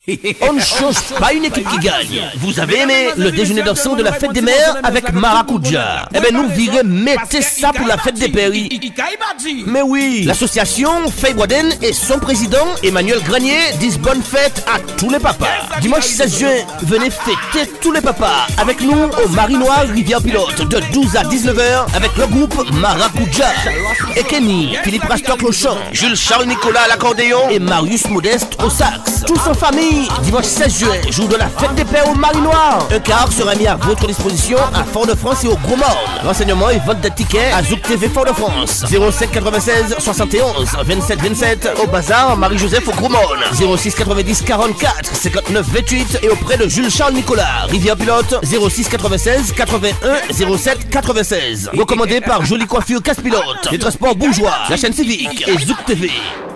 On ne change pas une équipe qui gagne. Vous avez aimé le déjeuner dansant de la fête des mères avec Maracuja? Eh ben nous virez, mettez ça pour la fête des péris. Mais oui, l'association Faye Boisden et son président Emmanuel Granier disent bonne fête à tous les papas. Dimanche 16 juin, venez fêter tous les papas avec nous au Marinoir Rivière Pilote de 12 à 19h avec le groupe Maracuja. Et Kenny, Philippe Rastock au chant, Jules Charles Nicolas à l'accordéon et Marius Modeste au sax. Tous en famille. Dimanche 16 juin, jour de la fête des pères au Marinoir. Un car sera mis à votre disposition à Fort-de-France et au Gros Morne. Renseignements et vente de tickets à Zouk TV Fort-de-France. 05 96 71 27 27 au Bazar Marie-Joseph au Gros Morne. 06 90 44 59 28 et auprès de Jules Charles Nicolas, Rivière Pilote. 06 96 81 07 96. Recommandé par Jolie Coiffure Casse Pilote, les transports bourgeois, la chaîne civique et Zouk TV.